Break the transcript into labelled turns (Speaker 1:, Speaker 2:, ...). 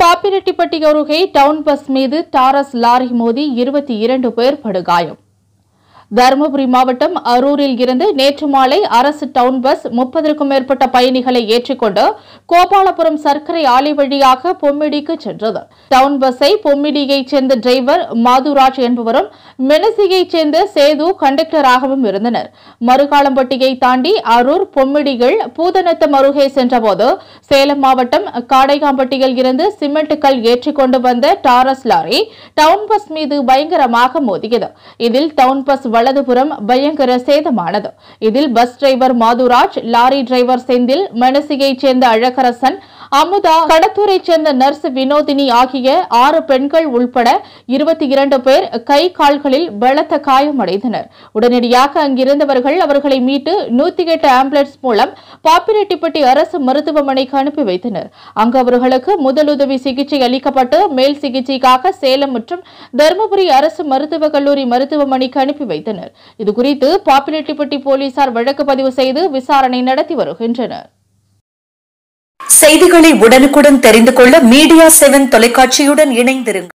Speaker 1: பாப்பிரெட்டிப்பட்டி அருகே town bus மீது Taurus lorry மோதி 22 பேர் படுகாயம். தருமபுரி மாவட்டம் அரூரில் இருந்து நேற்று மாலை அரசு டவுன் பஸ் 30க்கும் மேற்பட்ட பயணிகளை ஏற்றிக்கொண்டு கோபாலபுரம் சர்க்கரை ஆலை வழியாக பொம்மிடிக்கு சென்றது. டவுன் பஸ்ஸை பொம்மிடியைச் சேர்ந்த டிரைவர் மாதுராஜ் என்பவரும் மெனசியைச் சேர்ந்த சேது கண்டக்டராகவும் இருந்தனர். மருகாலம்பட்டியை தாண்டி அரூர் பொம்மிடிகள் பூதநத்தம் அருகே சென்றபோது சேலம் மாவட்டம் காடையாம்பட்டியில் இருந்து சிமெண்ட் கல் ஏற்றிக்கொண்டு வந்த டாரஸ் லாரி டவுன் பஸ் மீது பயங்கரமாக மோதியது. இதில் டவுன் பஸ் வலதுபுறம் பயங்கர சேதமானது. இதில் bus driver Madhuraj, lorry driver Senthil, மெனசியைச் சேர்ந்த அழகரசன், அமுதா, கடத்தூரைச் சேர்ந்த நர்ஸ் வினோதினி ஆகிய 6 பெண்கள் உள்பட 22 பேர் கை கால்களில் பலத்த காயமடைந்தனர். உடனடியாக அங்கிருந்தவர்கள் அவர்களை மீட்டு 108 ஆம்புலன்ஸ் மூலம் பாப்பிரெட்டிப்பட்டி அரசு மருத்துவமனைக்கு அனுப்பி வைத்தனர். அங்கு அவர்களுக்கு முதலுதவி சிகிச்சை அளிக்கப்பட்டு மேல் சிகிச்சைக்காக சேலம் மற்றும் தருமபுரி அரசு மருத்துவக் கல்லூரி மருத்துவமனைக்கு அனுப்பி வைத்தனர். இதுகுறித்து பாப்பிரெட்டிப்பட்டி போலீசார் வழக்கு பதிவு செய்து விசாரணை நடத்தி வருகின்றனர்.
Speaker 2: செய்திகளை உடனுக்குடன் தெரிந்து கொள்ள மீடியா 7 தொலைக்காட்சியுடன் இணைந்திருங்கள்.